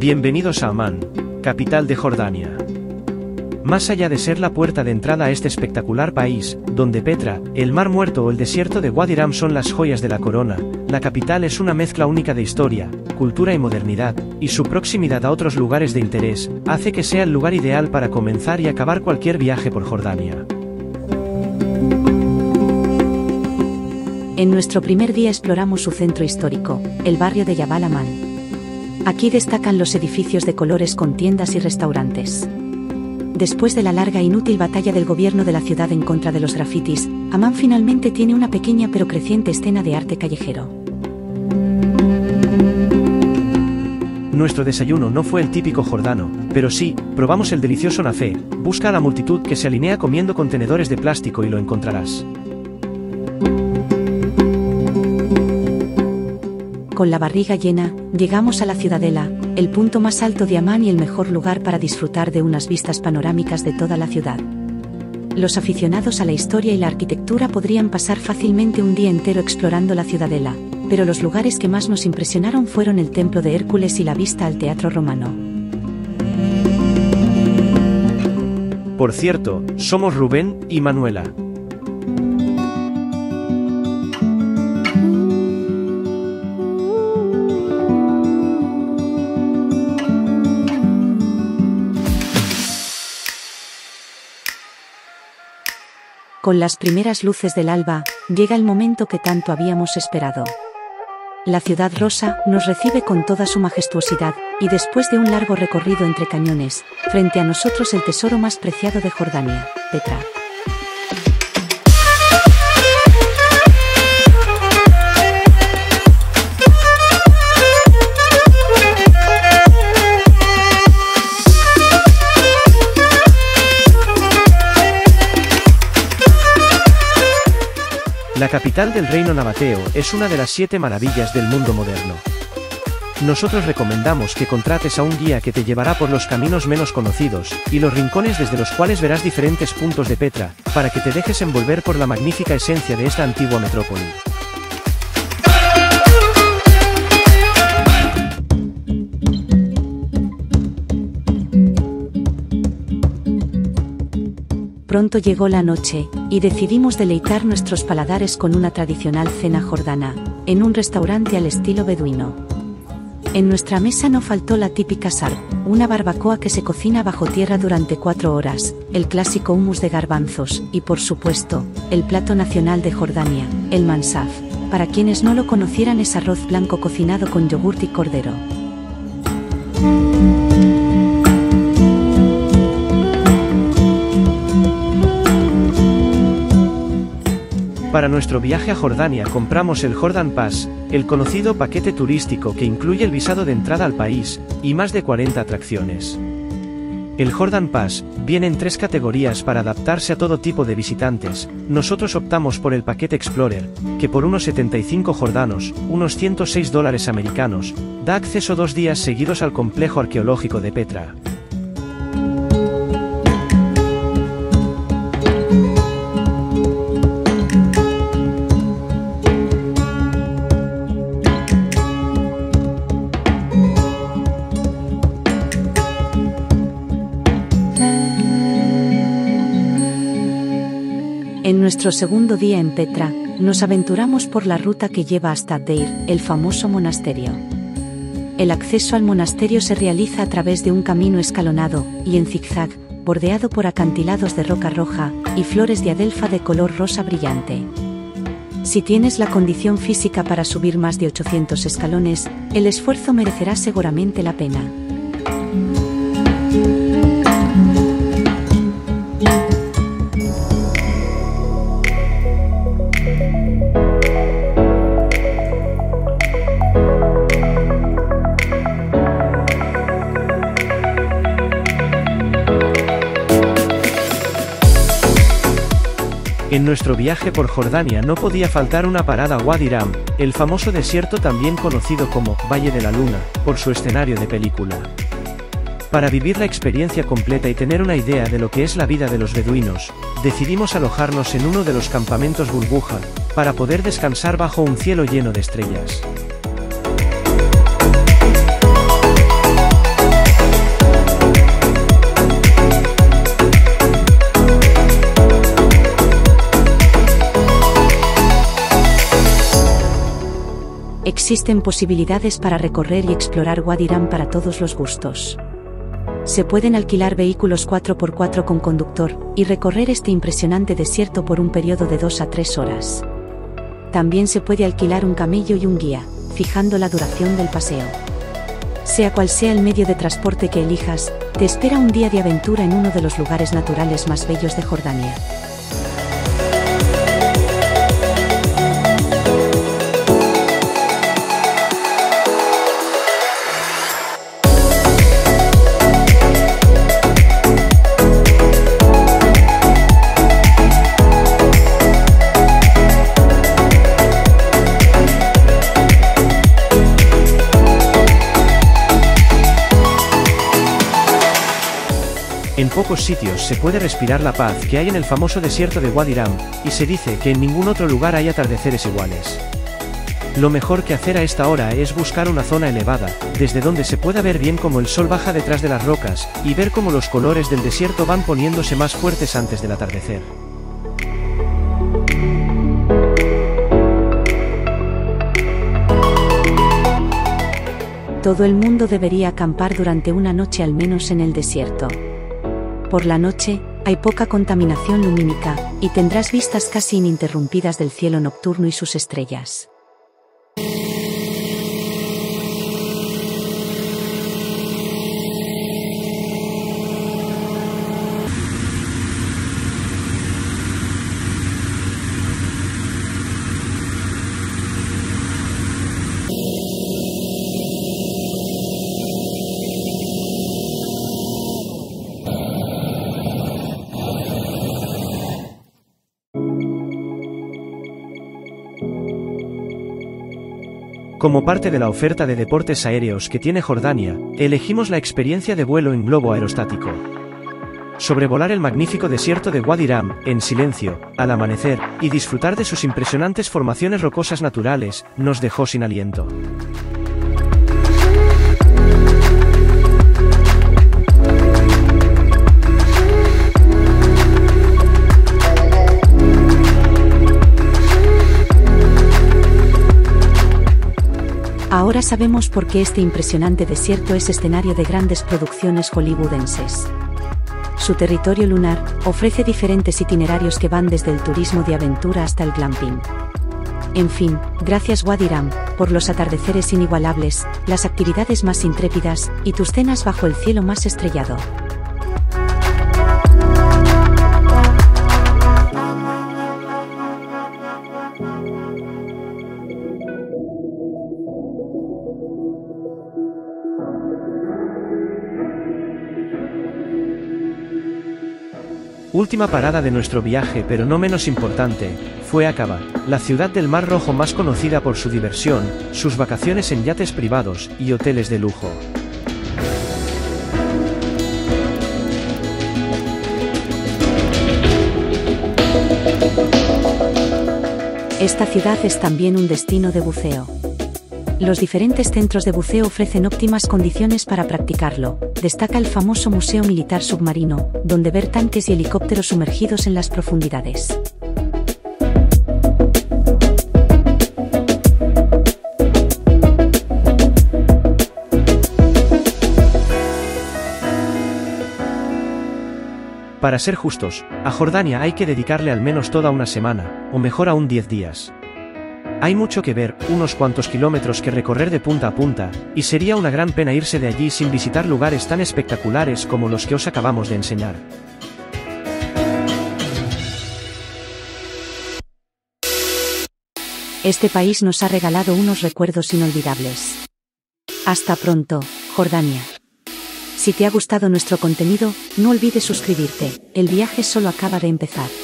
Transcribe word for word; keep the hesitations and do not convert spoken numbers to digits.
Bienvenidos a Amán, capital de Jordania. Más allá de ser la puerta de entrada a este espectacular país, donde Petra, el Mar Muerto o el desierto de Wadi Ram son las joyas de la corona, la capital es una mezcla única de historia, cultura y modernidad, y su proximidad a otros lugares de interés, hace que sea el lugar ideal para comenzar y acabar cualquier viaje por Jordania. En nuestro primer día exploramos su centro histórico, el barrio de Jabal Amán. Aquí destacan los edificios de colores con tiendas y restaurantes. Después de la larga e inútil batalla del gobierno de la ciudad en contra de los grafitis, Amán finalmente tiene una pequeña pero creciente escena de arte callejero. Nuestro desayuno no fue el típico jordano, pero sí, probamos el delicioso nafé. Busca a la multitud que se alinea comiendo contenedores de plástico y lo encontrarás. Con la barriga llena, llegamos a la ciudadela, el punto más alto de Amán y el mejor lugar para disfrutar de unas vistas panorámicas de toda la ciudad. Los aficionados a la historia y la arquitectura podrían pasar fácilmente un día entero explorando la ciudadela, pero los lugares que más nos impresionaron fueron el templo de Hércules y la vista al teatro romano. Por cierto, somos Rubén y Manuela. Con las primeras luces del alba, llega el momento que tanto habíamos esperado. La ciudad rosa nos recibe con toda su majestuosidad, y después de un largo recorrido entre cañones, frente a nosotros el tesoro más preciado de Jordania, Petra. La capital del reino nabateo es una de las siete maravillas del mundo moderno. Nosotros recomendamos que contrates a un guía que te llevará por los caminos menos conocidos, y los rincones desde los cuales verás diferentes puntos de Petra, para que te dejes envolver por la magnífica esencia de esta antigua metrópoli. Pronto llegó la noche, y decidimos deleitar nuestros paladares con una tradicional cena jordana, en un restaurante al estilo beduino. En nuestra mesa no faltó la típica sarb, una barbacoa que se cocina bajo tierra durante cuatro horas, el clásico hummus de garbanzos, y por supuesto, el plato nacional de Jordania, el mansaf. Para quienes no lo conocieran es arroz blanco cocinado con yogurt y cordero. Para nuestro viaje a Jordania compramos el Jordan Pass, el conocido paquete turístico que incluye el visado de entrada al país, y más de cuarenta atracciones. El Jordan Pass viene en tres categorías para adaptarse a todo tipo de visitantes. Nosotros optamos por el paquete Explorer, que por unos setenta y cinco jordanos, unos ciento seis dólares americanos, da acceso dos días seguidos al complejo arqueológico de Petra. En nuestro segundo día en Petra, nos aventuramos por la ruta que lleva hasta Deir, el famoso monasterio. El acceso al monasterio se realiza a través de un camino escalonado, y en zigzag, bordeado por acantilados de roca roja, y flores de adelfa de color rosa brillante. Si tienes la condición física para subir más de ochocientos escalones, el esfuerzo merecerá seguramente la pena. En nuestro viaje por Jordania no podía faltar una parada a Wadi Ram, el famoso desierto también conocido como Valle de la Luna, por su escenario de película. Para vivir la experiencia completa y tener una idea de lo que es la vida de los beduinos, decidimos alojarnos en uno de los campamentos burbuja, para poder descansar bajo un cielo lleno de estrellas. Existen posibilidades para recorrer y explorar Wadi Rum para todos los gustos. Se pueden alquilar vehículos cuatro por cuatro con conductor, y recorrer este impresionante desierto por un periodo de dos a tres horas. También se puede alquilar un camello y un guía, fijando la duración del paseo. Sea cual sea el medio de transporte que elijas, te espera un día de aventura en uno de los lugares naturales más bellos de Jordania. En pocos sitios se puede respirar la paz que hay en el famoso desierto de Wadi Rum, y se dice que en ningún otro lugar hay atardeceres iguales. Lo mejor que hacer a esta hora es buscar una zona elevada, desde donde se pueda ver bien cómo el sol baja detrás de las rocas, y ver cómo los colores del desierto van poniéndose más fuertes antes del atardecer. Todo el mundo debería acampar durante una noche al menos en el desierto. Por la noche, hay poca contaminación lumínica, y tendrás vistas casi ininterrumpidas del cielo nocturno y sus estrellas. Como parte de la oferta de deportes aéreos que tiene Jordania, elegimos la experiencia de vuelo en globo aerostático. Sobrevolar el magnífico desierto de Wadi Rum, en silencio, al amanecer, y disfrutar de sus impresionantes formaciones rocosas naturales, nos dejó sin aliento. Ahora sabemos por qué este impresionante desierto es escenario de grandes producciones hollywoodenses. Su territorio lunar ofrece diferentes itinerarios que van desde el turismo de aventura hasta el glamping. En fin, gracias Wadi Rum, por los atardeceres inigualables, las actividades más intrépidas, y tus cenas bajo el cielo más estrellado. Última parada de nuestro viaje, pero no menos importante, fue Aqaba, la ciudad del Mar Rojo más conocida por su diversión, sus vacaciones en yates privados y hoteles de lujo. Esta ciudad es también un destino de buceo. Los diferentes centros de buceo ofrecen óptimas condiciones para practicarlo. Destaca el famoso Museo Militar Submarino, donde ver tanques y helicópteros sumergidos en las profundidades. Para ser justos, a Jordania hay que dedicarle al menos toda una semana, o mejor aún diez días. Hay mucho que ver, unos cuantos kilómetros que recorrer de punta a punta, y sería una gran pena irse de allí sin visitar lugares tan espectaculares como los que os acabamos de enseñar. Este país nos ha regalado unos recuerdos inolvidables. Hasta pronto, Jordania. Si te ha gustado nuestro contenido, no olvides suscribirte, el viaje solo acaba de empezar.